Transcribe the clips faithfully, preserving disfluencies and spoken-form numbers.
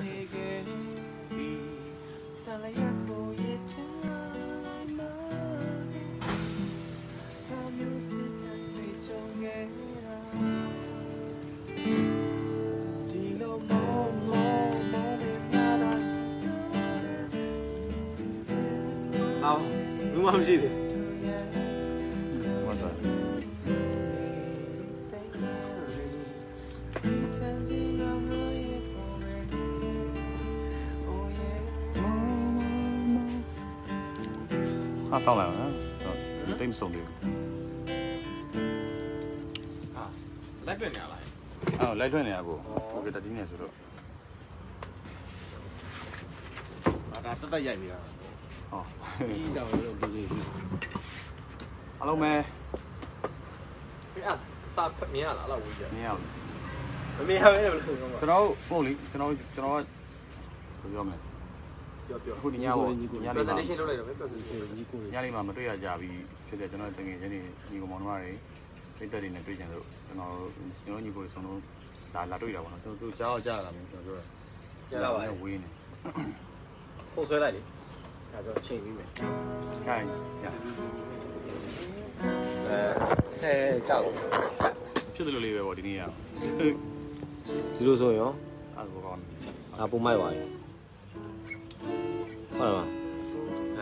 好，不忙不的。 他上来了，嗯，对，送的。 啊，来这年了。 啊，来这年不？我给他今年说的。 啊，他都在演边。 哦。 一张都给你。 Hello 妹。 哎，啥面了？那我一。 面了。 面还没有了。 ကျွန်တော်ဟုတ်လေကျွန်တော်ကျွန်တော်ကပြောမယ်ပြောပြောခုဒီညပေါ့ညလေးမှာ presentation လုပ်လိုက်တော့ပဲ presentation ညီကိုညလေးမှာမတွေ့ရကြပြီးဖြစ်တဲ့ကျွန်တော်တကယ်ချင်းညီကောင်မောင်နှမတွေပိတ်သက်တွေနဲ့တွေ့ကြလို့ကျွန်တော်ကျွန်တော်ညီကိုတွေဆုံးလုံးလာလာတွေ့တာပေါ့နော်သူသူကြားတော့ကြားလာမယ်ကျွန်တော်ပြောတာကြားပါနဲ့ဝေးနေဖုန်းဆွဲလိုက်လေဒါဆိုချိန်ပြီးမယ်ခိုင်းရအဲကြောက်ဖြစ်တယ်လို့လေးပဲပေါ့ဒီနေ့ကဒီလိုဆိုရင်ရောအဲ့ဒါကောင်းအာပုံမိုက်ပါရဲ့ဟုတ်လားအဲ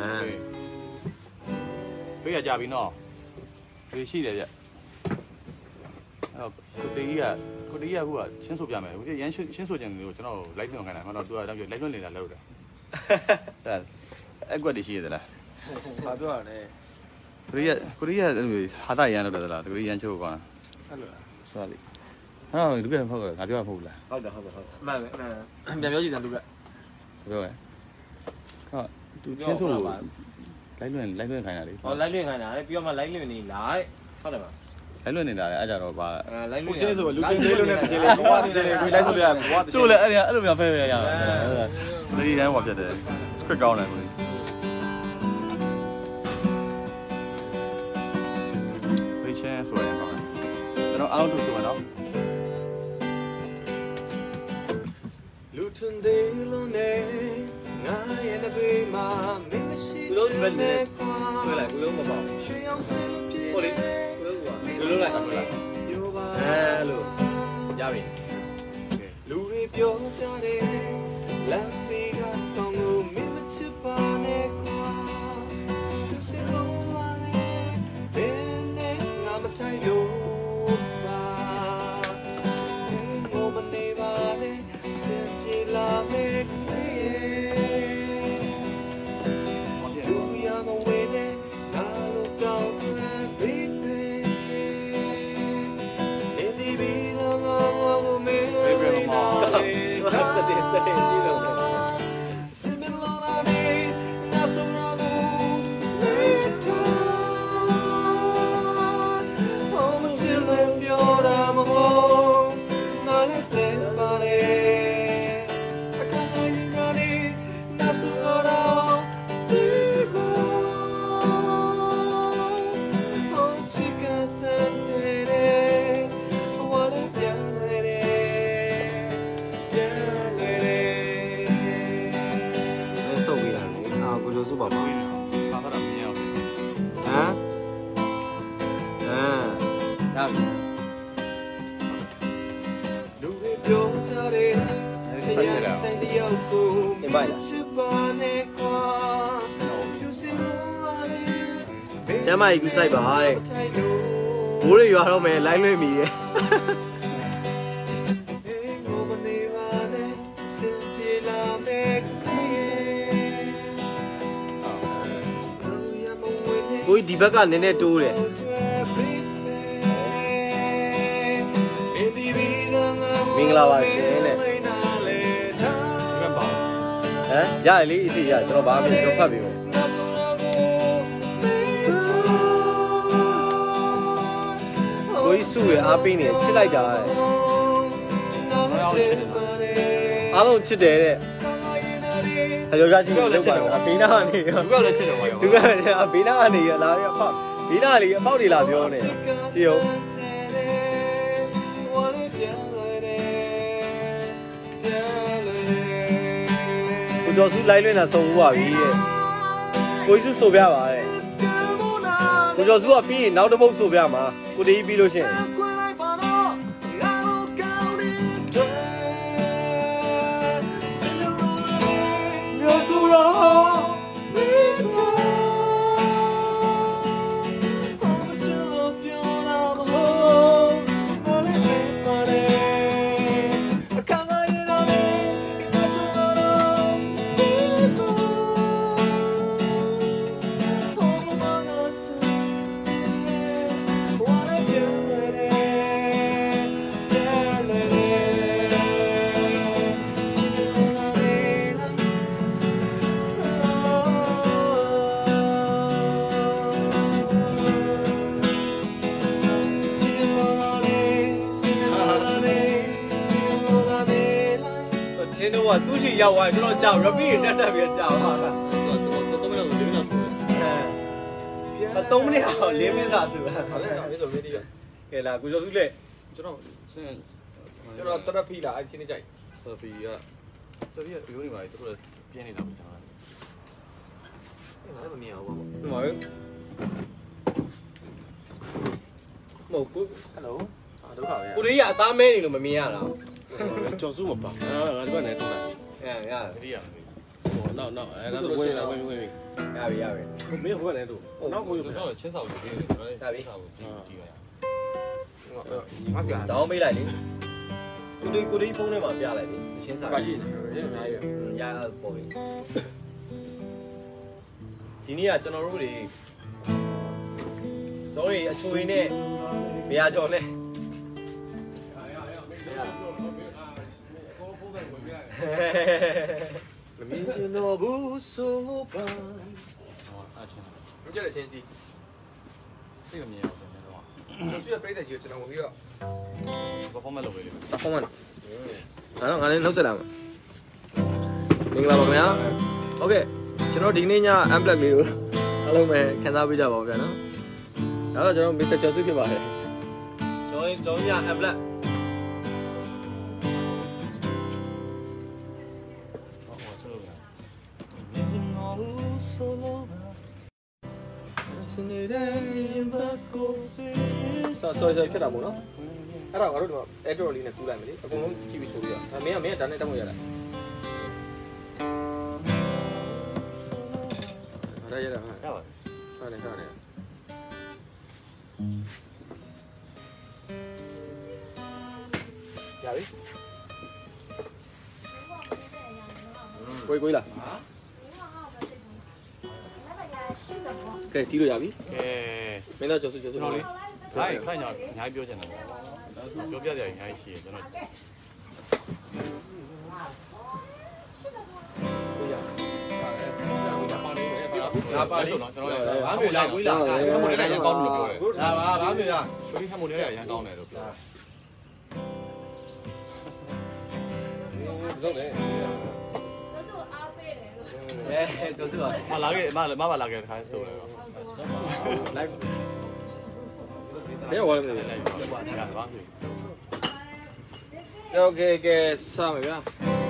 တွေ့ရကြပြီနော်ဒီရှိတယ်ဗျအဲ့ကိုတေးကြီးကကိုတေးကြီးကခုကချင်းဆိုပြမယ်ဟိုရန်ချင်းဆိုကြတယ်လို့ကျွန်တော်လိုက်လွှင့်ခိုင်းတာမှတော့သူကတော့လိုက်လွှင့်နေတာလောက်တာအဲ့အကွက်တွေရှိရသလားဘာပြောရလဲကိုရီးယားကိုရီးယားဟာတာရန်လောက်တယ်လားကိုရီးယားချိုးကွာအဲ့လိုလားဆိုလေအဲ့တော့လူကမဟုတ်ဘူးငါပြောတာမဟုတ်ဘူးလားဟုတ်တယ်ဟုတ်တယ်ဟုတ်တယ်အမှန်ပဲအမှန်ပြန်ပြောကြည့်တယ်လူကပြောရဲဟာသူချင်းဆိုလိုက်လွှင့်လိုက်လွှင့်ခိုင်းတာလေဟောလိုက်လွင့်ခိုင်းတာလေပြီးတော့မှလိုက်လွင့်နေလားဟုတ်တယ်ပါလိုက်လွှင့်နေတာလေအဲ့ကြတော့ပါအဲလိုက်လွင့်ချင်းဆိုလူချင်းလေးလို့နဲ့ချင်းလေးဘဝချင်းလေးကိုလိုက်ဆိုပြရဘဝချင်းသူ့လေအဲ့ဒါအဲ့လိုမျိုးဖဲဖဲရအောင်ဒီဒီတိုင်းဟောပြတယ် script ကောင်းတယ်ကိုဝေးချင်းဆိုရရင်ကောင်းတယ်ကျွန်တော်အားလုံးတို့ဆိုရနော်လူထွန်းသေးလို့နဲ့ငါရဲ့နဘေးမှာမင်းမရှိလို့ဘယ်နဲ့ဆွဲလိုက်ဘလုံးမပေါ့ရွှေအောင်စင်ပြေဟိုလေဘလုံးကဘလုံးလိုက်ဟုတ်လားအဲလို့ရပြီလူတွေပြောကြတယ်လမ်းဘေးကတောင်းလို့မင်းမချစ်ပါနဲ့ကွာသူစလုံးလာတယ်ဘယ်နဲ့ငါမထိုင်လို့ပါငိုမနေပါနဲ့စင်ပြေလာမယ်လူရမဝေးနဲ့ငါတို့တောင်းတဲ့ baby နေဒီဘီတော့ငါ့ကိုမင်းစတဲ့စတဲ့ကြည့်လို့စင်မလာနေငါဆုံးတော့လေတာဟိုမချစ်လို့ပြောတာမဟုတ်ငါလည်းတဲ့ပါလေအခါတိုင်းကနေငါဆုံးတော့ဒီပါဟိုချစ်ကစတဲ့ဝါလည်းပြန်လေပြန်လေလဲဆုပ်ပြရတယ်အာဘယ်လိုဆုပ်ပါမလဲပါတာမင်းအောင်ဟမ်ဟမ်ရပြီလူတွေပြောကြတယ်တရားဆိုင်တယောက်ကိုမချစ်ပါနဲ့ကွာယူစင်လာတယ်ကျမကြီးကူဆိုင်ပါတဲ့ဘိုးတွေရွာတော့မယ်လိုင်းလွှင့်မိရဲ့ကိုဒီဘက်ကနည်းနည်းတိုးတယ်မင်္ဂလာပါရှင်တဲ့ဟမ်ရတယ်လေအစီရကျွန်တော်ဘာမှမပြောဖတ်ပြီကိုကြီးစုရအားပေးနေချစ်လိုက်တာတဲ့အားလုံးချစ်တယ်တဲ့အယောက်ျားကြီးကိုလောက်ပါဘေးနာကနေသူကလည်းချစ်တယ်ဘာရောသူကဘေးနာကနေလာရအဖေဘေးနာလေးအဖောက်တွေလာပြောနေကြည့်အောင်ကိုကျော်စုလိုက်လွင်တာစုံဘူးပါပြီတဲ့ကိုကြီးစုဆိုပြပါတဲ့ကိုကျော်စုကပြီးရင်နောက်တစ်ပုတ်ဆိုပြမှာကိုတေးပြီးလို့ရှိရင်မျိုးစုတော့သူရှိရောက်သွားကျွန်တော်ကြောက် repeat တက်တက်ပြီးကြောက်ပါလားသုံးမိနစ်လောက်ဆိုပြီးတော့အဲသုံးမိနစ်အောင်၄မိနစ်စာဆိုလားဟုတ်တယ်ဆိုပြီးတော့ကဲလာကိုကျော်စုလက်ကျွန်တော်ကျွန်တော်တရဖီလာအဲ့ဒီချင်းနေကြိုက်ဆိုပြီးကဆိုပြီးရိုးနေပါလေသူတို့ပြင်းနေတာကျွန်တော်အဲ့ဒါလည်းမမြင်အောင်ပါဘူးဟုတ်ပါဘူးမဟုတ်ဘူးဟယ်လိုအာဒုက္ခပဲကိုလေးကအသားမဲနေလို့မမြင်ရတာကျော်စုမပါအာငါတို့ကနေတော့အဲရတတိယဟိုနောက်နောက်အဲဒါဆိုဝင်လာဝင်ဝင်ဝင်ရပြီရပြီမင်းဟိုကနေတော့နောက်ကိုတော့ချင်းဆောက်ပြီးတယ်ကျွန်တော်ချင်းဆောက်ကိုကြည့်ကြည့်ပါရငါပြတောင်းပေးလိုက်လေကိုလေးကိုလေးဖုန်းထဲမှာပြလိုက်လေချင်းဆောက်ပါကြည့်တယ်အများကြီးရပေါ်ပြီဒီနေ့ကကျွန်တော်တို့တွေကျွန်တော်တွေအချွေနဲ့မရကြော်နဲ့မမြင်ချင်တော့ဘူးဆိုလို့ပါအားချင်းမကြတဲ့ချင်းကြီးသိကမြင်အောင်ကျွန်တော်ကျွန်တော်ရှိတဲ့ပြည်သက်ကြီးကျွန်တော်ဝင်ပြီးတော့ performance လုပ်ပေးလိမ့်မယ် performance ငါတော့ငါလည်းနှုတ်ဆက်လာမှာမင်္ဂလာပါခင်ဗျာဟုတ်ကဲ့ကျွန်တော်ဒီနေ့ည unplug လေးကိုအားလုံးပဲခန်းစားပေးကြပါဦးဗျာနော်ဒါတော့ကျွန်တော် Mr. ကျော်စုဖြစ်ပါတယ်ကျွန်တော်ကျွန်တော်ည unplug ဆောဆောဆောဖြစ်တာပေါ့နော်အဲ့ဒါငါတို့တော့ edit လေးနဲ့ကူးလိုက်မယ်လေအကုန်လုံးကြည့်ပြီးဆိုပြီးတော့မင်းကမင်းကဒါနဲ့တက်ဖို့ရလားရရရဟာရပါဟုတ်တယ်ဟုတ်တယ်ရပြီကိုကိုလားကဲတီးလို့ရပြီကဲမင်းတော့ကျော်စုကျော်စုလေးခိုင်ခိုင်ညာအများကြီးပြောချင်တယ်ပြောပြကြရအများကြီးရှိတယ်ကျွန်တော်ငါပါလေးကျွန်တော်လည်းဘာမျိုးလာကိုလာဟမ်မိုလေးရန်ကောင်းလို့ပြောတယ်ဒါပါဘာမျိုးရဆိုပြီးဟမ်မိုလေးရရန်ကောင်းတယ်လို့ပြောဟုတ်တယ်အဲတို့တို့မလာခဲ့မမပါလာခဲ့ခိုင်းဆိုတယ်လိုက်ဘယ်ဝါလဲလဲလိုက်ပါဒါကဘာဖြစ်โอเคကဲစမယ်ဗျာ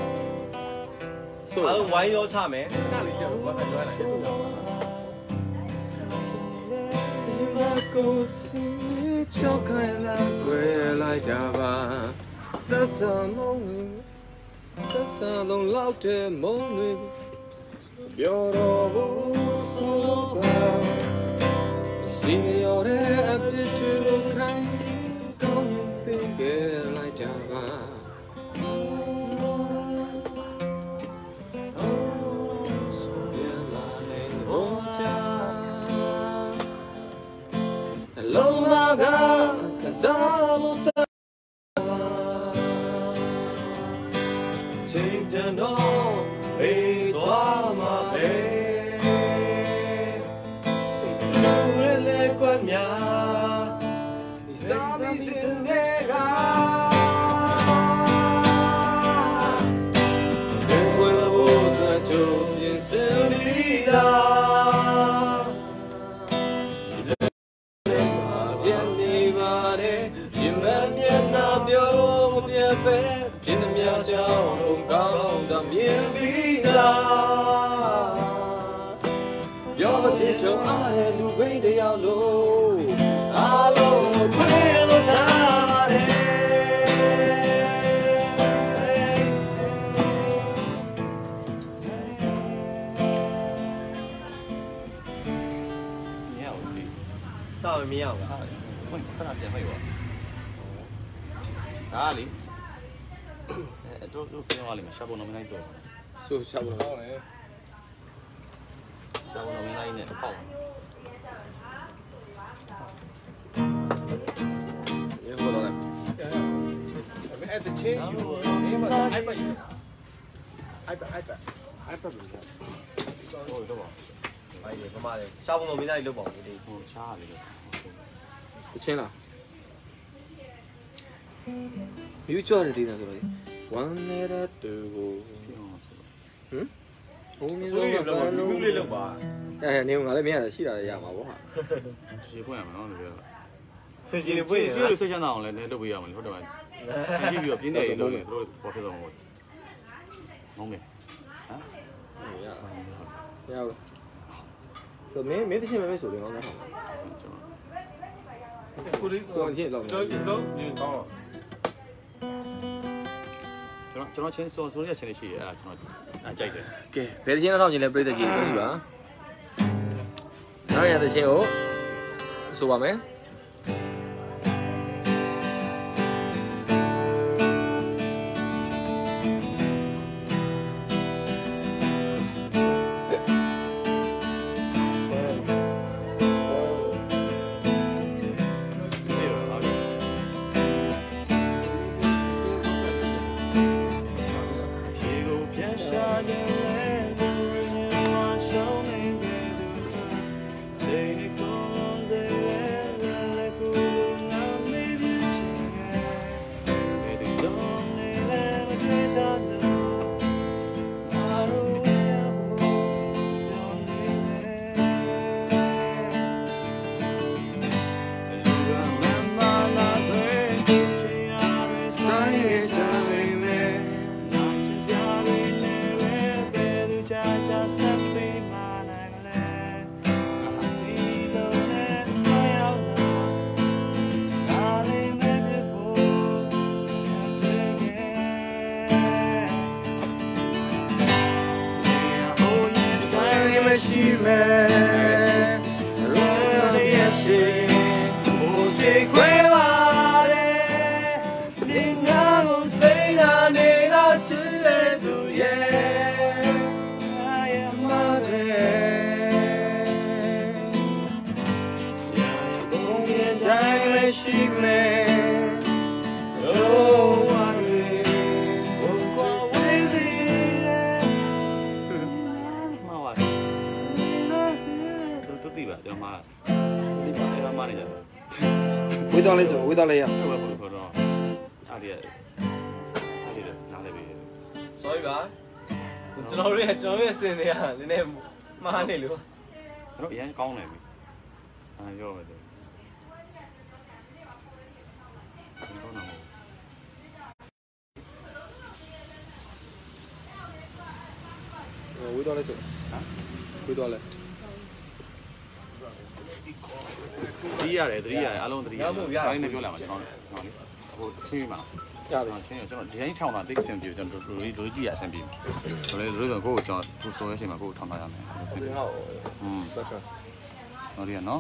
ဆိုတော့ဝိုင်းရောချမယ်နားလေးကျတော့ဘာမှပြောရအောင်ကိုစီချောက်ခိုင်းလာွယ်လိုက်ကြပါသက်ဆောင်မုံသက်ဆောင်လုံးလောက်တဲ့မုံတွေပြောတော့ဘူးဆိုလို့ပါစီရောတဲ့အပြစ်တွေကိုခိုင်းကောင်းရင်ပေးခဲ့လိုက်ကြပါလုံးလာကစားလို့ချိန်တန်တော့ဘေးသွားမှာပဲလူရလေကွမ်းများဒီစားပြီးစင်တွေကဘယ်ဝဲဖို့အတွက်ကြိုးပြင်စင်နေတာပြင်းသမျှကြောင့်လုံးကောင်းတမြင်ပြီးသားပြောမစစ်ထုံအားတဲ့လူပိန်တယောက်လုံးအားလုံးကိုခွေလို့ထားပါတယ်စောင့်မရအောင်လားဘယ်ခဏပြန်မိတ်ပါဒါလေအဲတော့တော့ပြောရလိမ့်မယ်ရှာပုံတော်မင်းတိုင်းတော့ဆိုရှာလို့ဟောတယ်ရှာပုံတော်မင်းတိုင်းနဲ့ပေါ့ရေဟောတော့အဲ့တချင်းယူနေမှာ iPad iPad iPad iPad လို့ပြောဟိုတော့ပါမိုင်းလေကမားလေရှောင်းပုံမင်းသားကြီးလုပ်ပါဦးဒီဟိုရှားရတယ်တချင်းလားမြူချော်တဲ့ဒေတာဆိုတော့ဝမ်းနေတဲ့တူကိုဟမ်ဟိုမျိုးဆိုတော့ဘာလို့လေးလောက်ပါအဲနေငါလည်းမရတယ်ရှိတာလည်းရမှာပေါ့ဟာရေဖွင့်ရမှာနော်ပြောဖြည့်နေပွင့်ရရွှေလို့စိတ်ချမ်းသာအောင်လည်းလည်းလုပ်ပေးရမှာလေဟုတ်တယ်မလားကြည့်ပြီးတော့ပြင်းနေလို့လည်းတို့ပေါ်ဖြစ်တော့မှာပေါ့မုန်းမယ်ဟမ်ရရရဆိုမင်းမင်းတချင်းပဲဆိုတယ်ဟောငါဟောကိုလေးကိုအချင်းလောက်ကျွန်တော်ဒီကောင်းကျွန်တော်ကျွန်တော်ချင်းစောစောရချင်းလေးရှိတယ်အဲ့ဒါကျွန်တော်အကြိုက်တယ်ကဲဘယ်တချင်းတော့ချင်းလဲပြိတ္တကြီးပြောစီပါနောက်ရတဲ့ချင်းကိုဆိုပါမယ်ရှိမယ်ရောရရှိဘိုးချေခွဲပါတယ်နေငါကိုစိတ်နာနေလားချစ်တဲ့သူရဲ့အာရမတဲ့ရာဘုံရဲ့တိုင်းလည်းရှိမယ်ကျွန်တော်မှာဒီပါလေးတော့မနေကြဘူးဝေးတော့လေးဆိုဝေးတော့လေးရဟုတ်ပါဘူးခေါ်တော့အားရအဲ့ဒီနားလည်းပြီး sorry ပါကျွန်တော်တို့ရဲ့ကျွန်တော်ရဲ့စင်တွေကနည်းနည်းမှားနေလို့ကျွန်တော်အရင်ကောင်းတယ်ပြီအာပြောမယ်ဆိုကောင်းတာမဟုတ်ဝေးတော့လေးဆိုဝေးတော့လေးတတိရတယ်တတိရတယ်အားလုံးတတိရတယ်ဒါလေးနဲ့ပြောလာမှာကျွန်တော်ဟောလေဟိုချင်းပါရပြီချင်းကျွန်တော်ဒီတိုင်းထောင်တာတိတ်ဆင်ပြေကျွန်တော်တို့လိုလိုကြည့်ရဆင်ပြေဆိုလေလိုလိုကိုကျွန်တော်သူဆိုရချိန်မှာကိုထောင်ထားရမယ်ဟုတ်อืมဟုတ်ကဲ့ဟောဒီနော်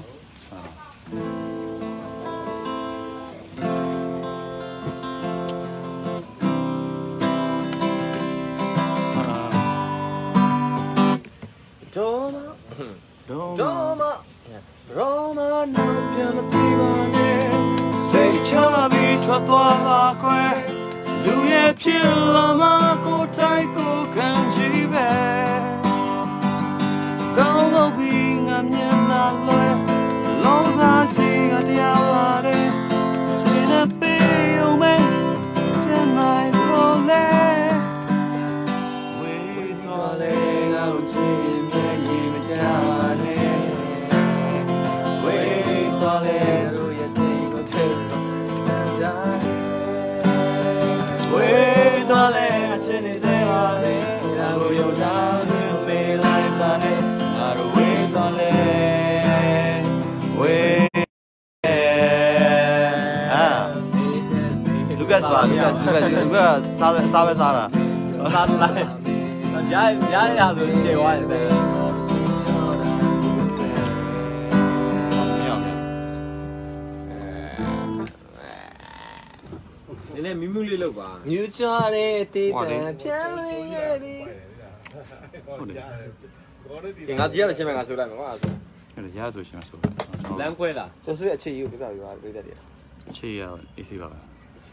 ဒေါ်မဒေါ်ဒေါ်မရောမနောပြန်မပြေပါနဲ့စိတ်ချပြီးထွက်သွားပါကွယ်လူရဲ့ဖြစ်လာမှကိုထိုက်ကိုခံကြည့်ပဲကောင်းလို့ပြီးငါမျက်နှာလွယ်လုံးသားချီကတရားပါတယ်ခြေနဲ့ပေးအောင်မဲတဲ့နိုင်လို့လဲဝေးတော်လဲငါ့ကိုချီမြဲရင်မချနဲ့ဝေးတော်လဲလို့ရဲ့တိတ်ကိုထဲဝေးတော်လဲအချ有啥都没来把你那都为断嘞为啊 Lucas 吧 Lucas Lucas Lucas 啥啥啥啥了啥来伢伢伢都接完的你那咪咪哩了吧မြူချတဲ့တေးတန်ပြန်လွင်ခဲ့သည်ငါတရားလည်းရှင်းမယ်ငါဆိုလိုက်မယ်ကွာဆိုအဲ့ဒါရဆိုရှင်ဆိုလမ်းခွဲလားကျွန်တော်ရဲ့အခြေကြီးကိုပြပြပြပါပြတဲ့တည်းအခြေရအေးစေးပါပဲ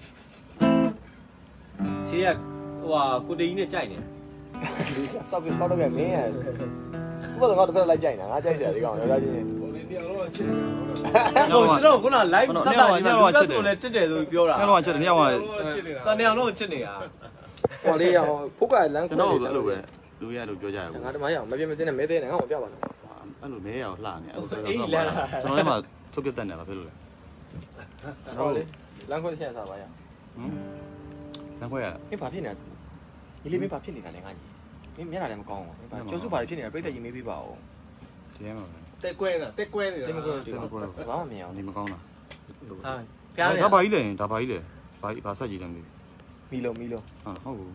ခြေကဟိုဟာကိုတေးကြီးနဲ့ကြိုက်နေစောက်ပြီးပေါက်တော့ကမင်းရဘုရားကတော့တစ်ခါလိုက်ကြိုက်နေတာငါကြိုက်စရာဒီကောင်ရောသားချင်းဟိုကျွန်တော်ခုန live ဆက်တာဒီမှာလူကဆိုလဲတက်တယ်ဆိုပြောတာညောင်းချက်တယ်ညောင်းကတန်နေအောင်လို့ချစ်နေတာဟောလေးရအောင်ဖုတ်ကလမ်းကျွန်တော်အဲ့လိုပဲလူရလို့ပြောကြရဘူးငါတမရအောင်မပြင်းမစင်းနဲ့မဲသေးနဲ့ငါ့ကိုပြပါတော့အဲ့လိုမဲရအောင်လှနေအဲ့လိုကျွန်တော်လည်းမှသုတ်ပြတ်တက်နေတာဖြစ်လို့လေဟောလေးလမ်းခွဲရှင်းစားပါရဟမ်လမ်းခွဲရမင်းဘာဖြစ်နေတာညီလေးမင်းဘာဖြစ်နေတာလဲငါညီမင်းမျက်နှာလည်းမကောင်းဘူးမင်းဘာကျော်စုဘာဖြစ်နေတာပြိတ္တကြီးမေးပေးပါဦးဒီထဲမှာပဲတက်ကွဲတာတက်ကွဲနေတာဒီမကောဒီမကောဘာမှမမြင်အောင်နေမကောင်းတာဟာဖျားနေဒါပါကြီးလေဒါပါကြီးလေဘာဘာဆက်ကြည့်တယ်မသိမီလုံးမီလုံးဟာဟုတ်ဘူး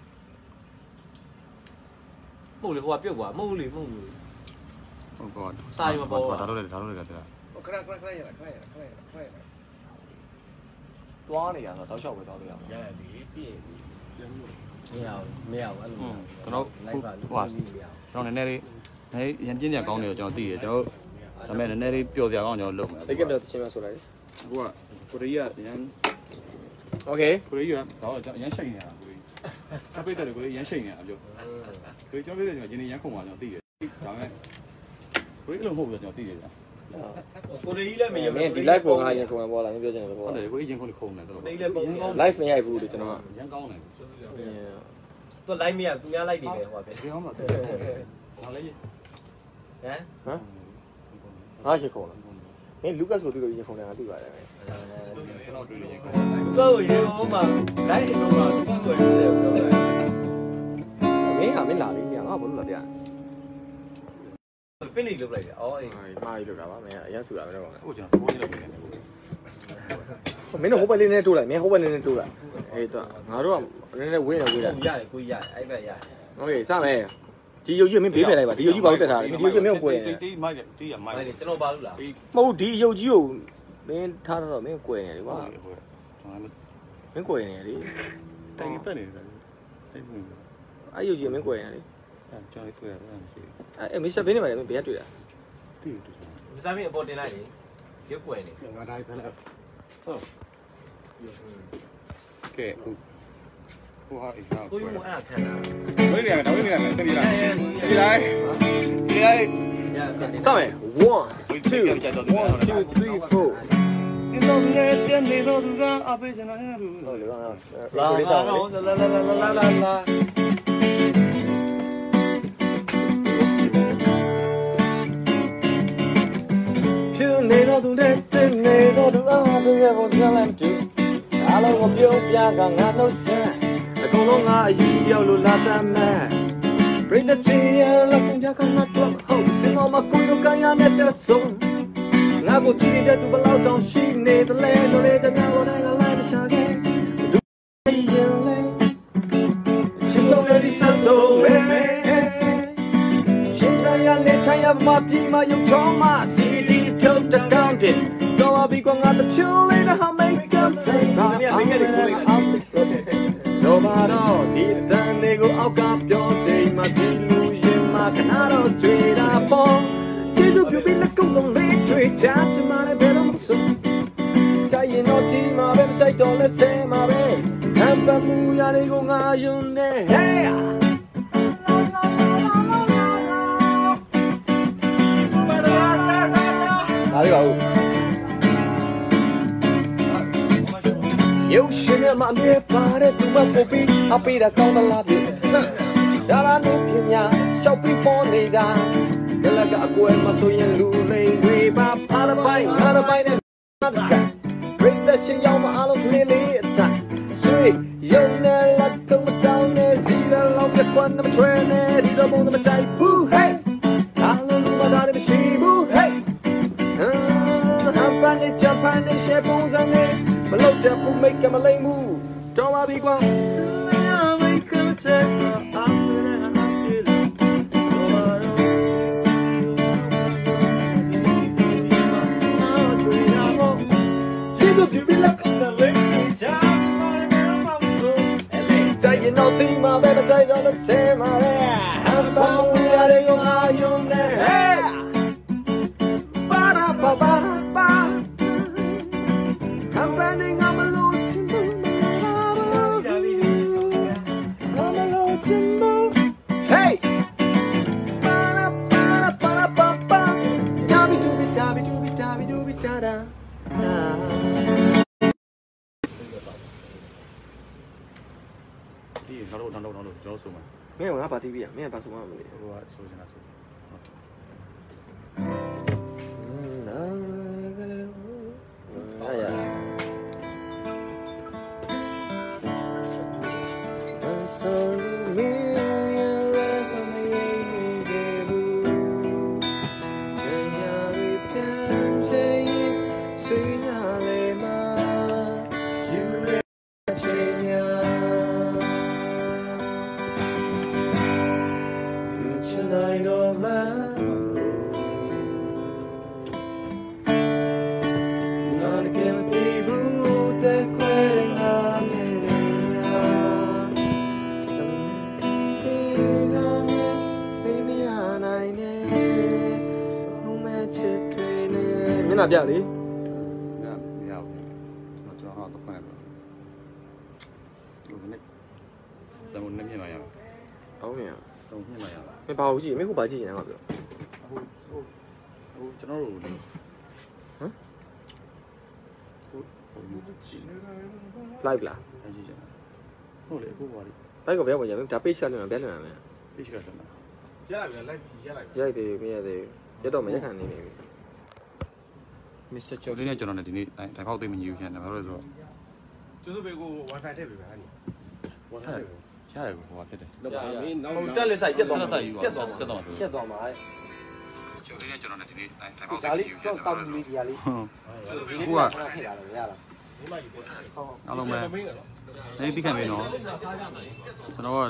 မဟုတ်လေဟိုကပြုတ်သွားမဟုတ်လေမဟုတ်လေဟုတ်ကောစာရီမပေါ်ဒါတော့လေဒါတော့လေတဲ့ခဏခဏခဏရခဏရခဏရခဏရတွားနေတာဆိုတော့တောက်လျှောက်ပဲသွားလို့ရအောင်ရတယ်လေပြည့်ပြန်လို့မရအောင်မရအောင်အဲ့လိုကျွန်တော်ဟိုဟာကျွန်တော်နည်းနည်းလေးနည်းရံပြင်းပြကောင်းတယ်ကျွန်တော်သိတယ်ကျွန်တော်ဒါပေမဲ့နည်းနည်းလေးပျော်စရာကောင်းကျွန်တော်လုပ်မယ်တိတ်ကပြောချင်းမဆိုလိုက်အခုကကိုရီးယားရန်โอเคကိုရီးယားတော့ရန်ရှိန်နေတာကိုရီးကပိတ်တယ်ကိုရီးရန်ရှိန်နေတာပြောကိုရီးကျွန်တော်ပြည့်တယ်ကျွန်တော်ဂျင်းနေရန်ခုံပါကျွန်တော်သိတယ်ဒါပေမဲ့ကိုရီးအဲ့လိုမဟုတ်ဘူးကျွန်တော်သိတယ်ဗျာကိုရီးလည်းမရမင်းဒီ live ပေါ်ငါရင်ခုံပေါ်လာမင်းပြောချင်တယ်ပေါ့ဟုတ်တယ်ကိုရီးရင်ခုံခုံတယ်တော်တော်တိတ်လည်းပုံကောင်း live မရိုက်ဘူးလေကျွန်တော်ကရန်ကောင်းတယ်သူ live မရသူများ like တွေပဲဟိုပါပဲဒီအောင်မှာတော်တော်လေးဟမ်ဟမ်ငါရင်ခုံလားမင်း Lucas ကိုတွေ့လို့ရင်ခုံတယ်ငါသိပါတယ်ကျွန်တော်တွေ့လို့ရင်ခုံသူကကိုရေဟိုမှာ live အတော့မှာသူကကိုရေပြောတယ်မင်းဟာမင်းလာလေးငါဘာလို့လာပြ Philly လုပ်လိုက်တယ်အော်အေးမာကြီးလောက်တာပါမင်းအရင်ဆူတာပဲတော့ကိုကျွန်တော်သဘောကျလို့ပြင်တယ်မင်းတို့ဟိုဘက်လေးနဲ့တိုးလိုက်မင်းဟိုဘက်လေးနဲ့တိုးလိုက်အေးတော့ငါတို့ကနည်းနည်းဝေးနေဝေးတယ်ကိုရတယ်ကိုရတယ်အဲ့ဘက်ရတယ်โอเคစမယ်ဒီရုပ်ကြီးမင်းဘေးဖယ်လိုက်ပါဒီရုပ်ကြီးဘာလို့တက်ထားလဲဒီရုပ်ကြီးမင်းကိုကိုယ်နေတီးမိုက်တီးရမိုက်အဲ့ကျွန်တော်ပါလို့လားမဟုတ်ဒီရုပ်ကြီးကိုမင်းထားတော့မင်းကိုယ်နေတယ်ကွာမင်းကိုယ်နေတယ်လေတိုင်ပတ်နေတယ်တိုင်ပတ်နေတယ်အဲ့ရုပ်ကြီးမင်းကိုယ်နေတယ်လေအဲကျွန်တော်တွေ့ရတယ်မရှိဘူးအဲ့မစ္စတာဘေးနေပါလေမင်းဘယ်ကတွေ့တာတီးတူမစားမင်းအပေါ်တင်လိုက်လေရုပ်ကွယ်နေငါတိုင်းဖက်လိုက်ဟုတ်ကဲခုဟိုဟာအိမ်ဟာကိုယူမအဲ့ဒါခံတာဝေးနေရတယ်ဝေးနေရတယ်တည်လိုက်တည်လိုက်တည်လိုက်ရပြန်တင်စမယ်one two one two three four ဒီတော့လည်းတည်းနေတော့သူကအပေးချင်တာလေဟုတ်လေကွာလာလာလာလာလာလာဖြူနေတော့သူနဲ့တင်းနေတော့သူအားသူရဲ့ဘုံပြန်လိုက်တူအားလုံးကိုပြုံးပြကငါနှုတ်ဆက်အကုန်လုံးငါအယူရောက်လို့လာတတ်မဲ့ပရိသတ်ချင်းရဲ့လက်ပြန်ပြကငါတော့ဟုတ်စင်မမကိုရကန်ရနဲ့တဆုံငါကိုကြည့်တဲ့သူဘလောက်တောင်ရှိနေသလဲလို့လေတမန်ကိုလည်းငါလိုက်မရှာခဲ့လူရင်လေချစ်ဆုံးရဲ့ဒီဆက်ဆုံးပဲရှင်တရားနဲ့ထိုင်ရမှာပြီမယုံချောမှာစီဒီထုတ်တကောင်းတယ်တော့အဘီကငါတချိုးလေးနဲ့ဟာမိတ်ကပ်တယ်ငါမြတ်မိတ်ကလေးကိုလေးတော့ဘာတော့ဒီတန်တွေကိုအောက်ကပြောချိန်မှာဒီလူရင်မှာခဏတော့တွေ့တာပေါ့ကျေးဇူးပြုပြီးလက်ကုပ်လုံးလေးတွေ့ချချင်မှလည်းဘယ်တော့မှဆုံးချာရင်တော့ဒီမှာပဲမချိုက်တော့လဲဆဲမှာပဲအံပမှုရတွေကိုငါယုံနေ Hey 哪里搞？有些人嘛别把的都嘛不比，阿比的高的拉比，啦啦路偏呀，小比方你的，跟那个阿贵嘛所以路内尾巴爬的白，爬的白的那是啥？为了想要嘛阿龙里里谈，所以有那拉都嘛找那西的老个 quan năm chơi nè đi đâu mong năm chạy boo hey anh luôn mà đã đi xì boo hey ham fan đi chăm fan đi share bông răng nè mà lâu đẹp cũng make em lấy mu cho mà bị quăng chạy nó thì mà bé mà chạy đó nó sẽ mà đấy ham fan đi ra đây không ai dùng nè ba da ba ba ba ham fan đi ngắm lũ chim bướm ngắm lũ chim bướm hey ba da ba da ba da ba ba da bi du bi da bi du bi da bi du bi da da đi nó đâu nó đâu nó đâu cho nó xuống mà မင်းကငါပါတီးပြရမင်းကပါဆိုမှမလို့ဟိုကဆိုချင်တာဆိုဟုတ်တယ်哎呀。哪边哩？ 那没有，我正好都快了。我那，但我那面嘛呀， 好面啊， 我面嘛呀。 没包好几，没好包几年了， 我我我正好路哩。 嗯？ 我我有几 ？live 啦？ 还几件？我嘞，我话哩。 那个不要我讲，咱背起来了，别了没？ 背起来什么？ ရလာပြီလိုက်ပြီရလာပြီရိုက်တယ်မရသေးရတော့မရက်ခံနေနေပြီ Mister ကျော်ဒီနေ့ကျွန်တော်လည်းဒီနေ့တိုင်တိုင်ပေါက်သိမ့်မယူချင်တယ်ဘာလို့လဲဆိုတော့ကျိုးစုပေကို wifi ထည့်ပေးပါဟဲ့ wifi ထည့်ပေးရတယ်ဟိုဟာဖြစ်တယ်တော့ပါမင်းနောက်ဟိုတက်လက်ဆိုင်ပြတ်သွားတက်တက်ယူပါပြတ်သွားတက်တော့ပြတ်သွားမှာကျော်ဒီနေ့ကျွန်တော်လည်းဒီနေ့တိုင်တိုင်ပေါက်သိဒါမ့်မလေးယူချင်ကြောတယ်က်တောက်လေးဒီဟာလေးဟုတ်ခုကထည့်လာတယ်ရလားဒီမှာယူပေးဟုတ်အားလုံးပဲမင်းကတော့အဲ့ဒီတိခံပြီနော်ကျွန်တော်က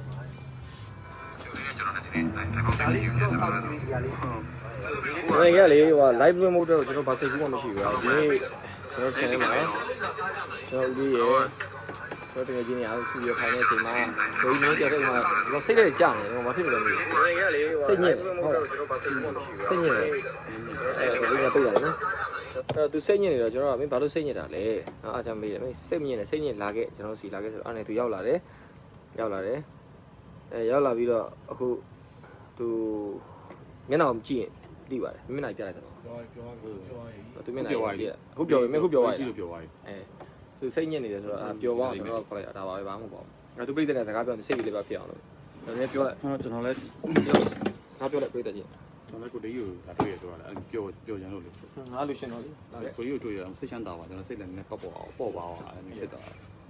我那个嘞，我 live 录冇得，就说把手机我们去了，因为就说看嘛，就说李爷，说这个今年要出去拍那谁嘛，所以你叫这个嘛，我谁来讲的，我听不懂的。谁念？好，谁念的？哎，我人家不要呢。အဲသူစိတ်ညစ်နေတော့ကျွန်တော်ကမင်းဘာလို့စိတ်ညစ်တာလဲအားချမ်းမေးတယ်မင်းစိတ်ညစ်နေစိတ်ညစ်လာခဲ့ကျွန်တော်စီလာခဲ့ဆိုတော့အဲ့နဲ့သူရောက်လာတယ်ရောက်လာတယ်အဲရောက်လာပြီးတော့အခုသူမျက်နှာကိုကြည့်ရင်သိပါတယ်မျက်နှာပြလိုက်တယ်ပေါ့ပြောပြောပြောသူမျက်နှာပြောပြအခုပြောပြီမင်းအခုပြောသွားရှိတယ်လို့ပြောသွားပြီအဲသူစိတ်ညစ်နေတယ်ဆိုတော့ပျော်သွားအောင်ကျွန်တော်ကခေါ်လိုက်တာဒါပါပဲဘာမှမဟုတ်ပါဘူးအဲသူပြိတ္တနဲ့စကားပြောနေစိတ်ကလေးပဲဖြစ်အောင်လို့ဒါလည်းပြောလိုက်ဟောကျွန်တော်လည်းငါပြောလိုက်ပြိတ္တကြီးကျွန်တော်လည်းကိုတေးယူဒါတွေ့ရတော့လည်းပျော်ပျော်ချင်လို့လေငါလူရှင်တော်လေကိုတေးယူတွေ့ရအောင်စိတ်ချမ်းသာပါကျွန်တော်စိတ်လည်းနည်းပေါက်ပေါက်အောင်ပေါ့ပါအောင်အဲ့လိုဖြစ်သွား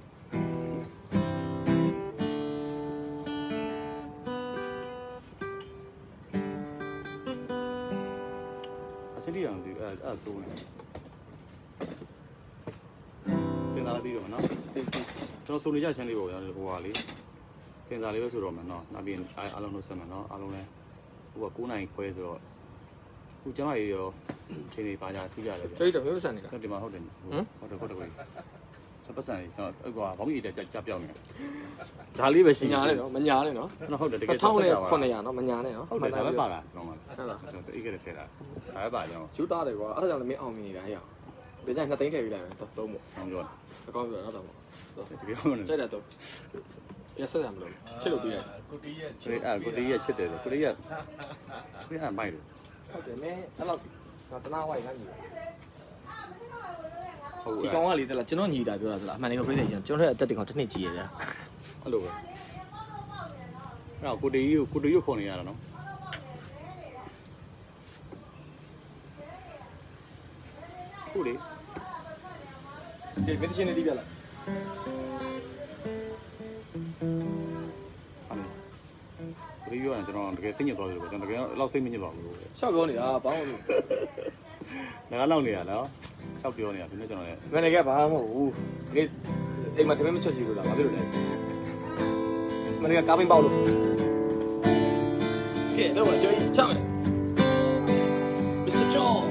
အစရိယံဒီအဲ့အဲ့ဆိုးနေတင်လာသေးတော့နော်ကျွန်တော်ဆိုနေကြချင်းလေးပေါ့ဗျာဟိုဟာလေးတင်စားလေးပဲဆိုတော့မယ်နော်နောက်ပြီးအားလုံးလို့ဆက်မယ်နော်အားလုံးလည်းဟိုက9နိုင်ခွဲဆိုတော့ခုကျမရေရောချိန်နေပါကြထူးကြတယ်ဗျာပြိတ္တမျိုးဆန်နေတာဟုတ်တယ်မဟုတ်တယ်ဟုတ်တယ်ဟုတ်တယ်ကိုကျွန်တော်ပတ်စံကျွန်တော်အဲ့ကွာဘောင်းကြီးတက်ကြပြောင်းနေဒါလေးပဲရှိညာနဲ့နော်မညာနဲ့နော်ကျွန်တော်ဟုတ်တယ်တကယ်တစ်ထောင်နဲ့ခုနှစ်ရာနော်မညာနဲ့နော်ဟုတ်တယ်ဒါပဲပါလားကျွန်တော်မှဟုတ်လားကျွန်တော်အေးကလေးထည့်တာဒါပဲပါကျွန်တော်ယူသားတယ်ကွာအဲ့ဒါကြောင့်လည်းမင်းအောင်မြင်နေတာဟဲ့။ဒါကြောင့်နှစ်သိန်းထည့်ပြီးလိုက်မယ်သုံးဖို့ဆောင်းပြောအကောင့်ပြောတော့တော့တကယ်ဟုတ်နေကျက်တယ်တော့ပြဆက်ရမလို့ချစ်လို့ပြီးရကိုတီးရဲ့ဒီအဲ့ကိုတေးရချစ်တယ်ကိုတေးရကိုရမိုက်တယ်ဟုတ်တယ်မင်းအဲ့လောက်ငါတနာဝိုင်းကညီဟုတ်ဒီကောင်ကလေတလားကျွန်တော်ညီတာပြောတာသလားအမှန်တကယ်ပြိတ္တကျွန်တော်တို့အသက်တင်ကောင်တစ်နှစ်ကြီးရဗျာအဲ့လိုပဲအဲ့တော့ကိုတေးကိုကိုတေးကိုခေါ်နေရတာနော်ဟုတ်လေဒီမင်းချင်းနေတီးပြလိုက်ဟာလေဒီပြောရင်ကျွန်တော်တကယ်စိတ်ညစ်သွားတယ်လို့ကျွန်တော်တကယ်တော့စိတ်မညစ်ပါဘူးရှောက်ပြောနေတာဘာမှမဟုတ်ငါလောက်နေရနော်ရှောက်ပြောနေတာဒီနေ့ကျွန်တော်လည်းမနေ့ကဘာမှမဟုတ်ဘူးဒီအိမ်မှာတမင်မချက်ကြည့်လို့လားဘာဖြစ်လို့လဲမနေ့ကကားပင်းပေါက်လို့ကဲတော့ကြော်ချမယ် Mister John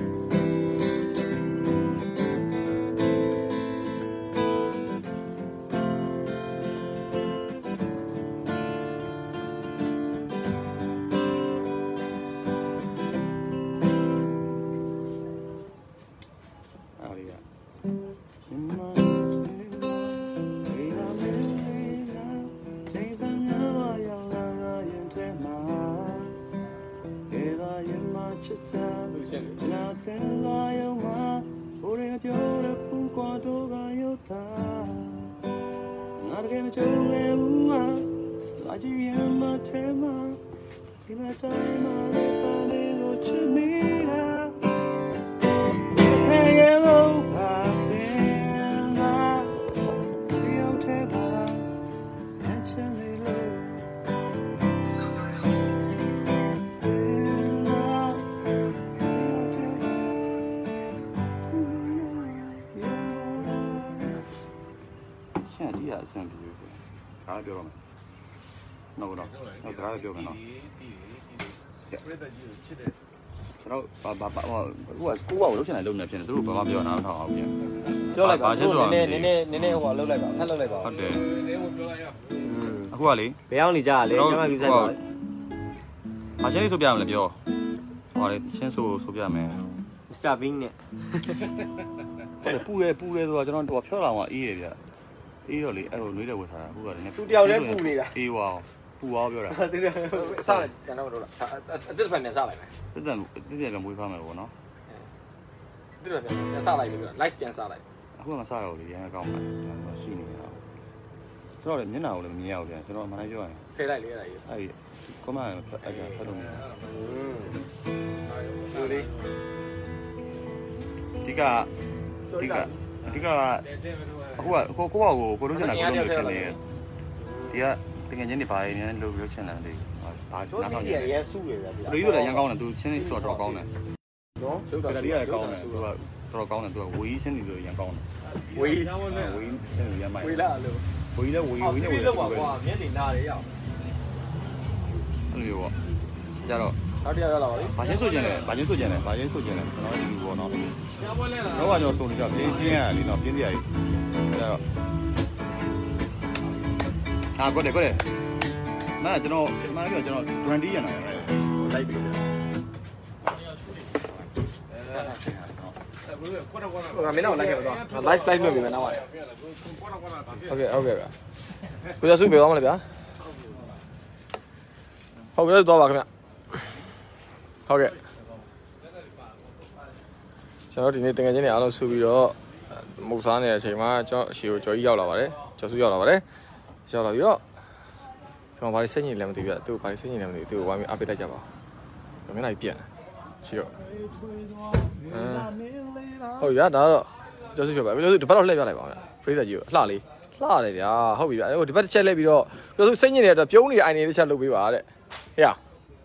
အဆင်ပြေပြီ။ဒါပြောရမယ်။နော်တော့။အဲစကားပြောမယ်နော်။ပြည့်တကြီးချစ်တယ်။ကျွန်တော်ဘာဘာဟိုဟိုကကိုကလုံးချင်တယ်လုံးနေဖြစ်နေသူတို့ဘာမှပြောနားမထောင်အောင်ပြန်။ပြောလိုက်ပါနည်းနည်းနည်းနည်းနည်းနည်းဟိုလှုပ်လိုက်ပါဖက်လှုပ်လိုက်ပါဟုတ်တယ်။နည်းကိုပြောလိုက်ရ။အခုကလေဘယ်အောင်နေကြရလဲကျွန်မကူဆိုင်ပါ။အရှင်းလေးဆိုပြမယ်လေပြော။ဟောလေရှင်းဆိုဆိုပြမယ်။ Mister Bean နဲ့ဟုတ်တယ်ပူရဲပူရဲဆိုတာကျွန်တော်တော့ဖြောလာအောင်အေးရဗျ။အေးတော့လေအဲ့လိုနှွေးတယ်ဝတ်ထားတာအခုကလည်းသူတယောက်တည်းပူနေတာအေးဝါပူဝါပြောတာဟုတ်တယ်စလိုက်ကျွန်တော်တို့လားအတစ်ဖက်နဲ့စလိုက်မယ်တက်တန်တက်ပြန်မွေးဖမ်းမယ်ပေါ့နော်အတစ်ဖက်ပြန်စလိုက်လို့ပြော live ပြန်စလိုက်အခုမှစတော့လေရမ်းကောင်းပါရှိနေတာကျွန်တော်လည်းမျက်နှာကိုလည်းမမြင်ရဘူးပြန်ကျွန်တော်မှန်တိုင်းပြောရင်ဖယ်လိုက်လေအဲ့ဒါကြီးအဲ့ဒီကွန်မန့်ဖတ်အဲ့ဒါဖတ်လို့မရဘူးဟိုလေဒီကဒီကဒီကအခုကကိုကိုကိုကိုတို့ချင်တာကိုလုံးလို့ဖြစ်နေတယ်ဒီကတကယ်ချင်းနေပါရင်လည်းလို့ပြောချင်တယ်လေဘာဆိုနားထောင်ကြရဲစုရယ်ဗျာလူကြီးတို့လည်းရမ်းကောင်းတယ်သူချင်းနေဆိုတော့ကောင်းတယ်နော်သူကတည်းကကောင်းတယ်သူကတော်ကောင်းတယ်သူကဝေးချင်းနေလို့ရမ်းကောင်းတယ်ဝေးဝေးချင်းနေရမ်းမိုက်ဝေးလာလို့ဝေးလည်းဝေးဝေးလည်းဝေးလို့ပါကွာမျက်နေနားရရအောင်အဲ့လိုပေါ့ကြတော့နောက်တစ်ယောက်ရောက်လာပါပြီဘာချင်းဆိုကျင်လဲဘာချင်းဆိုကျင်လဲဘာချင်းဆိုကျင်လဲကျွန်တော်ဒီလိုပေါ့နော်ကြားပွဲလဲလားတော့ကကျွန်တော်ဆိုနေကြပြင်းပြင်းရလေနော်ပြင်းစရာကြီးကြတော့အာကိုတယ်ကိုတယ်နာကျွန်တော်ဒီမှာလည်းကျွန်တော်၂၀ရနာရတယ်လိုက်ပြီးတော့ဟိုကမင်းတော့လိုက်ခဲ့တော့ live live လုပ်ပြီမယ်နောက်ပါလေဟုတ်ကဲ့ဟုတ်ကဲ့ဗျာကိုရစုပြောပါမလဲဗျာဟုတ်ကဲ့သွားပါခင်ဗျဟုတ်ကဲ့ကျွန်တော်ဒီနေ့တကယ်ချင်းတွေအားလုံးဆူပြီးတော့မုတ်စားနေတဲ့အချိန်မှာကျွန်တော်အရှိကိုကြော်ကြီးရောက်လာပါတယ်ကျော်စုရောက်လာပါတယ်ရောက်လာပြီးတော့ကျွန်တော်ဘာလို့စိတ်ညစ်လဲမသိဘူးဗျသူ့ဘာလို့စိတ်ညစ်လဲမသိဘူးသူ့ဝိုင်းပြီးအပိတ်လိုက်ကြပါဦးမျက်နှာကြီးပြက်နေရှိတော့ဟုတ်ရဒါတော့ကျော်စုပြောပါဘယ်လိုဒီဘက်တော့လှည့်ပြလိုက်ပါဦးဗျပရိသတ်ကြီးကိုအလှလေးလှတယ်ဗျာဟုတ်ပြီဗျဟိုဒီဘက်တစ်ချက်လှည့်ပြီးတော့ကျော်စုစိတ်ညစ်နေတဲ့အတွက်ပြုံးနေတဲ့အိုင်နေတစ်ချက်လုပ်ပေးပါတဲ့ဟေ့ရ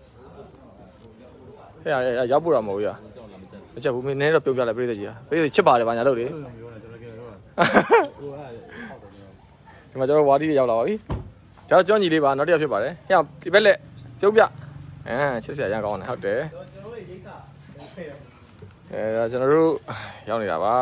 ဟေ့ရရောက်ပို့တာမဟုတ်ဘူးရမချက်ဘူးမင်းနည်းတော့ပြုံးပြလိုက်ပရိသတ်ကြီးပရိသတ်ချစ်ပါတယ်ဗျညာလို့လေဒီမှာကျွန်တော်ဝါဒီတွေရောက်လာပါပြီကျွန်တော်ကြောညီလေးပါနောက်တစ်ယောက်ဖြစ်ပါတယ်ဟဲ့ဒီဘက်လက်ပြုံးပြအဲချစ်စရာရမ်းကောင်းတယ်ဟုတ်တယ်အဲဒါကျွန်တော်တို့ရောက်နေတာပါ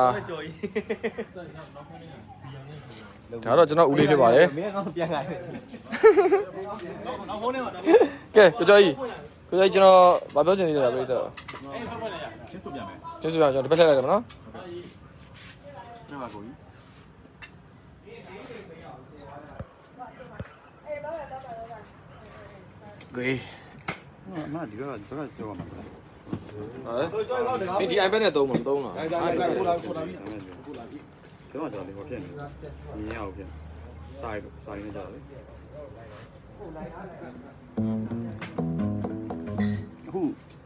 ဒါတော့ကျွန်တော်ဦးလေးဖြစ်ပါတယ်မင်းကောင်ပြန်လာတယ်နောက်ဖုန်းထဲမှာကဲကိုကျော်ကြီးကိုကျော်ကြီးကျွန်တော်ဘာပြောချင်သေးလဲပြိတ္တာအေးဖုန်းဖုန်းလိုက်ရချင်းစုပြမယ်ချင်းစုပြကျွန်တော်ဒီဘက်ထည့်လိုက်တယ်မနော်ပြပါကိုကြီးဂေးမဒီကဒီကကြောက်မှာဟုတ်မင်းဒီ iPad နဲ့သုံးမသုံးလား iPad နဲ့ကိုလာကိုလာပြီကိုလာပြီကျွန်တော်ကြော်လေးဟောဖြစ်နေမြင်ရအောင်ဖြစ်စာရေးစာရေးနေကြတယ်အခု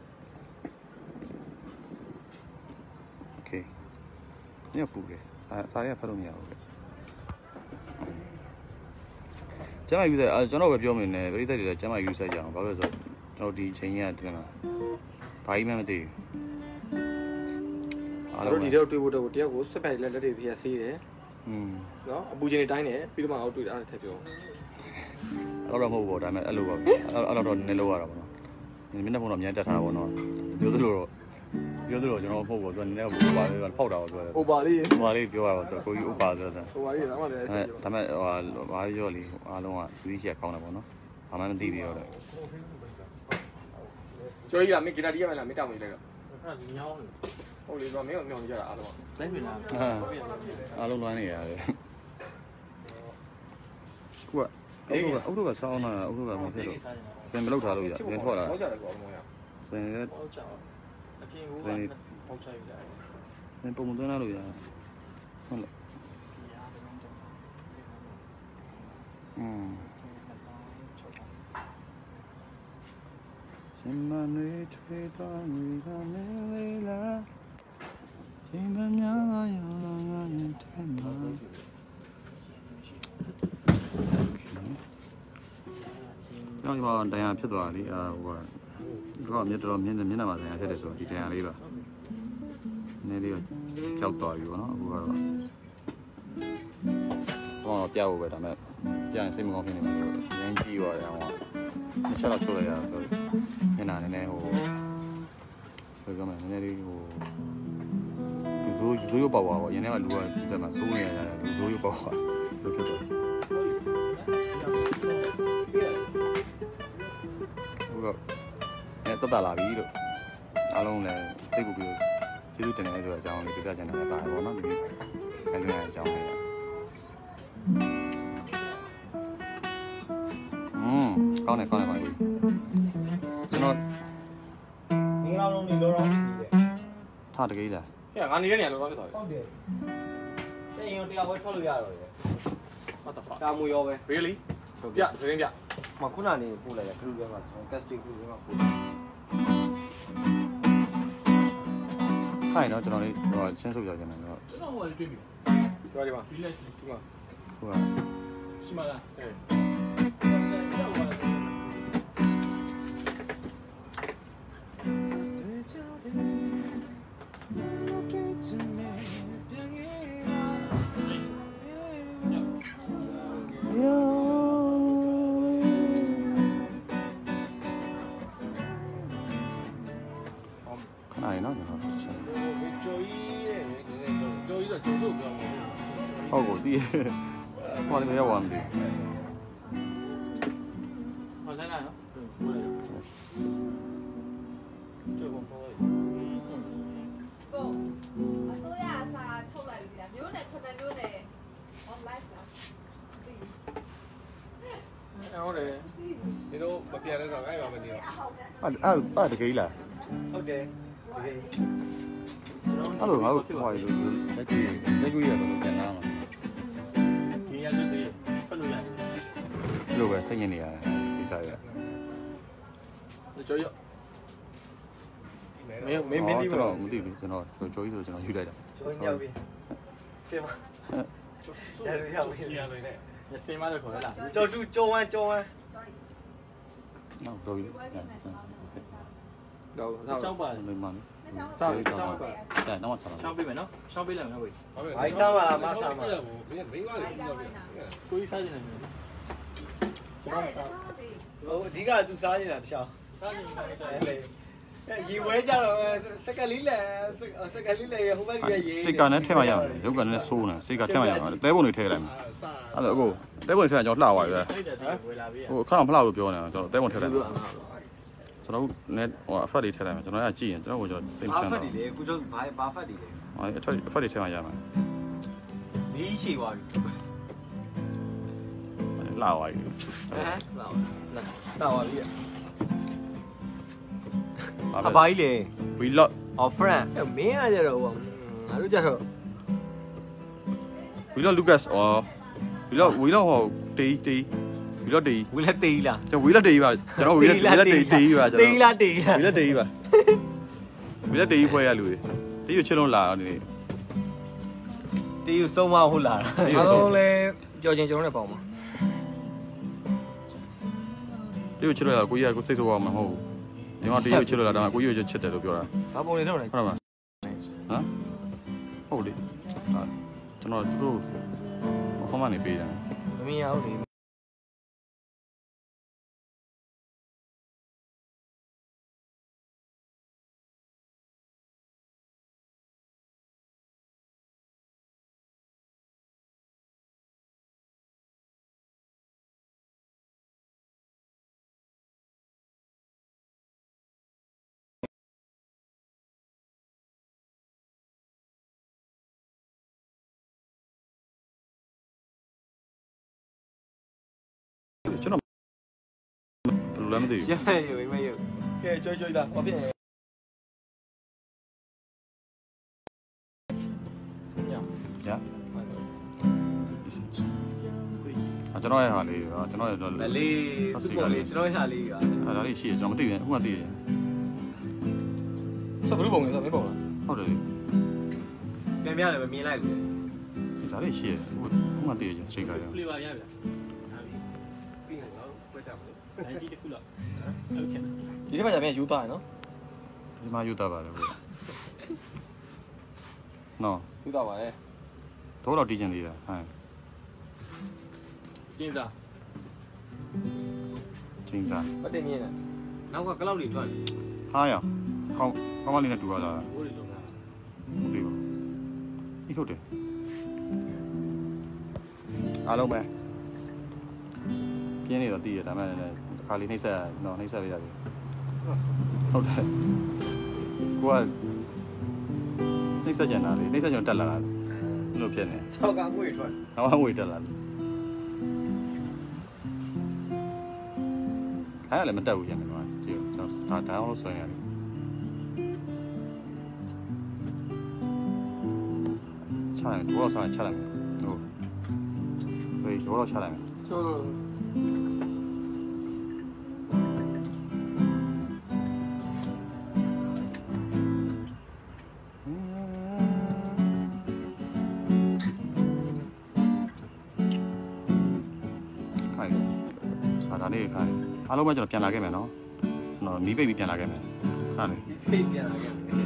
โอเคညပူတယ်စာစာရေးဖတ်လို့မရဘူးကျမယူတဲ့အဲကျွန်တော်ပဲပြောမိနေပြိတ္တတွေလည်းကျမယူဆိုင်ကြအောင်ဘာလို့လဲဆိုတော့ကျွန်တော်ဒီချိန်ကြီးကတင်လာဘာကြီးမှမသိဘူးအားလုံးဒီတော့တွေ့ဖို့တော့တယောက်ကိုစက်ပိုက်လက်လက်တွေပြည့်ဆေးတယ်อืมနော်အပူချင်းတွေတိုင်းတယ်ပြီးတော့မှအောက်တွေ့တာအဲ့ထက်ပြောအဲ့တော့မဟုတ်ဘူးဒါပေမဲ့အဲ့လိုပါအဲ့တော့နည်းလို့ရတာပေါ့နော်မျက်နှာပုံတော့အများတက်ထားတာပေါ့နော်ပြောသလိုတော့ပြောသလိုကျွန်တော်မဟုတ်ဘူးသူကနည်းနည်းဟိုပါလေးဖောက်တာပေါ့ပြောတယ် over လေးဟိုပါလေးပြောရတော့ကိုကြီးဥပါဆိုတဲ့ over လေးဒါမှလည်းဒါပေမဲ့ဟိုဘာပြောလीအားလုံးကသူကြီးချက်ကောင်းတယ်ပေါ့နော်ဘာမှမသိသေးတော့တယ်ကျော်ကြီးကမင်းဂီတာတီးရမလားမင်းတောင်းနေလိုက်တော့အဲ့ဒါညောင်းတယ်ဟုတ်လေဆိုတော့မင်းကမြောင်နေကြတာအားလုံးလိုက်ပြီလားအားလုံးလွှမ်းနေရတယ်ခုကအုတ်ကအုတ်ကစောင်းလာအုတ်ကမဖြစ်တော့ပြန်မလောက်ထားလို့ရပြန်ထွက်လာဟုတ်ကြတယ်ကောမောင်ရဆိုရင်လည်းဟုတ်ကြအပြင်ကပေါ့ချလိုက်ရတယ်ပြန်ပုံသွင်းလာလို့ရဟုတ်လားอืมရှင်မနေချွေတော်မီကမလေးလားချိန်မများလာရောငါရင်ထဲမှာကျွန်တော်ဒီမှာတရားဖြစ်သွားပြီအာဟိုကတော့မြတ်တော်မြင်းမျက်နှာမှာတရားဖြစ်တယ်ဆိုတော့ဒီတရားလေးပါနည်းလေးတော့ကြောက်သွားပြီပေါ့နော်အခုကတော့တော့ပြဖို့ပဲဒါပေမဲ့ပြန်စိတ်မကောင်းဖြစ်နေတယ်လို့ရမ်းကြည့်ရတယ်ဟိုတစ်ချက်တော့ချိုးလိုက်ရတော့ဆိုမျက်နှာနည်းနည်းဟိုဘယ်လိုမှနည်းနည်းလေးဟိုလူဆိုးလူဆိုးရုပ်ပေါက်သွားပေါ့ရင်းထဲမှာလူကဒီတက်မှာစိုးနေရတယ်လူဆိုးရုပ်ပေါက်သွားလို့ဖြစ်သွားတက်တာလာပြီလို့အားလုံးလည်းသိကူပြီးကျေးဇူးတင်နေဆိုတဲ့အကြောင်းလေးပြပြချင်တာလည်းပါတယ်ပေါ့နော်ဒီခိုင်လွှဲရတဲ့အကြောင်းလေးอืมကောင်းတယ်ကောင်းတယ်ပါပြီကျွန်တော်မင်္ဂလာလုံးနေလောတော့ပြီလေထားတကယ်လားဟဲ့ငါနေရနေရလောတော့ဖြစ်သွားပြီဟုတ်တယ်တဲ့ရင်တရားဝဲထွက်လို့ရတော့လေ what the fuck တာမူရောပဲ really ပြသတင်းပြမခုနနေပို့လိုက်ရခလူထဲမှာကျွန်တော် casting ခလူထဲမှာပို့ခိုင်းတော့ကျွန်တော်လေးဟိုရှင်းစုပ်ပြကြတယ်တော့ကျွန်တော်ဟိုလေးတွေ့ပြီပြောဒီမှာ village ဒီမှာဟိုကရှိမလားအဲအဲ့နော်ကျွန်တော်ကျော်ကြီးရဲ့ကျော်ကြီးဆိုကျော်စုပ်ပြောမှာဟုတ်ကိုတည်ဟောလည်းမရောက်ပါဘူးဟောလာလာနော်ကျော်ကောပေါ်ပေါ့အစိုးရအစားထုတ်လိုက်ပြီလားမျိုးနဲ့ခုနှစ်မျိုးနဲ့ online လားဟုတ်တယ်ဒီတော့မပြတ်တဲ့တော့အဲ့ပါမနေတော့အဲ့အဲ့အဲ့တကယ်လားဟုတ်တယ်တကယ်အဲ့လိုငါတို့ဟိုလိုလက်ကြီးလက်ကြီးရတယ်လို့ပြန်လာမှာဒီရတဲ့ဖတ်လို့ရတယ်လို့ပဲစိတ်ညစ်နေရတယ်ဒီစားရကျော်ရမင်းမင်းမင်းဒီတော့မသိဘူးကျွန်တော်ကျော်ကြီးဆိုကျွန်တော်ယူလိုက်တာကျော်ရောက်ပြီစေမကျော်ဆူရောက်ပြီရလို့နဲ့စေမလို့ခေါ်ရလားကျော်တူကျော်ဝမ်းကျော်ဝမ်းနော်တော်ပြီတော့ချောင်းပါတယ်မင်းမချောင်းချောင်းပါတဲ့နောက်ဆက်ပါချောင်းပေးမယ်နော်ချောင်းပေးလိုက်မယ်နော်ကိုဘိုက်စားပါလားမစားပါဘူးမင်းမိန်းမလေးပြောတယ်ကိုကြီးစားနေတယ်ဟိုအဓိကသူစားနေတာတခြားစားနေတယ်ရေဝဲကြတော့စက်ကလေးလဲစက်ကလေးလဲဟိုဘက်ကြီးရေစိတ်ကနဲ့ထဲမှာရမယ်ရုပ်ကနဲ့ဆိုးနေစိတ်ကထဲမှာရမယ်တဲပုံတွေထဲလိုက်မယ်အဲ့ဒါအခုတဲပုံတွေထဲကျွန်တော်လှသွားပြီပဲဟိုခဏမလှလို့ပြောနေတာကျွန်တော်တဲပုံထဲလိုက်ကျွန်တော်တို့ net ဟိုအဖက်တွေထဲလိုက်မယ်ကျွန်တော်ကကြည့်ရင်ကျွန်တော်ကကျွန်တော်စိတ်ချမ်းသာဘာဖက်တွေလဲအခုကျွန်တော်ဘာဘာဖက်တွေလဲအဲ့အဖက်အဖက်တွေထဲမှာရမယ်မီးရှိသွားပြီလှသွားပြီဟမ်လှသွားလှသွားပြီအဘာကြီးလေ we lot our friend မင်းကကြတော့ဟိုငါတို့ကြတော့ we lot Lucas or we lot we lot ဟိုတေးတေး we lot တေး we lot တေးလားကျွန်တော် we lot တေးပါကျွန်တော် we lot we lot တေးတေးပါကျွန်တော်တေးလားတေးလား we lot တေးပါ we lot တေးဖွဲ့ရလူတွေတေးရချစ်လုံးလာတော့ဒီနေ့တေးရဆုံးမဟုတ်လားအားလုံးလည်းကြော်ချင်းကျွန်တော်နဲ့ပေါအောင်ပါတရုတ်ချစ်လို့ရကိုကြီးကကိုစိတ်ဆိုးအောင်မဟုတ်ဘူးညီမတရုတ်ချစ်လို့လာတော့ကိုကြီးကိုချစ်တယ်လို့ပြောတာဘာပုံနေတော့လဲဟုတ်လားဟမ်ဟုတ်လေကျွန်တော်သူတို့ဟောမနေပေးတယ်မမင်းရဟုတ်တယ်ကျွန်တော်ဘယ်လိုလဲမသိဘူးရရမရကဲကြွကြွလာဘာဖြစ်လဲညရအကျွန်တော်ရဲ့ဟာလေးကျွန်တော်ရဲ့မလေးသူ့ပေါ်လေးကျွန်တော်ရှာလေးကအဲ့ဒါလေးရှိရကျွန်တော်မသိဘူးအခုမှသိတယ်ဆက်ဘလူးပုံနေဆက်မင်းပုံလားဟုတ်တယ်လေပြန်ပြလည်းမမြင်လိုက်ဘူးဒါလေးရှိရအခုမှသိရချင်းစတရိတ်ကရဖလီပါရဗျာပြီးရင်တော့ပွဲကြပါလို့အဲ့ဒီတစ်ခုလောက်ဟုတ်ချင်ဒီထဲမှာကြာပြန်ယူသားရနော်ဒီမှာယူတာပါလေဘယ်နော်ယူသားပါလေတော့တော့တီးချင်သေးတာဟမ်ကျင်းစားချင်းစားမတင်မြင်နဲ့နောက်ကကလောက်တွေထွက်တယ်ဟာရကောင်းကောင်းမလေးနဲ့တူရတာဘိုးတွေလုံးတာမသိဘူးဒီဟုတ်တယ်အားလုံးပဲပြင်းနေတော့တည်ရဒါမှလည်းခါလေးနှိမ့်ဆက်တော့နှိမ့်ဆက်ပေးရတယ်ဟုတ်တယ်ကိုကနှိမ့်ဆက်ကြတာလေနှိမ့်ဆက်ကြတက်လာတာလို့ဖြစ်နေထောက်ကငွေထွက်နောက်မှငွေတက်လာတယ်အဲ့လည်းမတက်ဘူးရမယ်ကွာကြည့်ကျွန်တော်ဒါအောင်လို့ဆွဲရတယ်ချလိုက်တော့တော့ဆက်ချလိုက်ဟုတ်ဘယ်တော့တော့ချလိုက်ကျိုးလို့ခိုင်းတယ်ဒါလေးခိုင်းအားလုံးပဲကျွန်တော်ပြန်လာခဲ့မယ်နော်ကျွန်တော်မီးပိတ်ပြီးပြန်လာခဲ့မယ်ဟာလေဖိတ်ပြန်လာခဲ့တယ်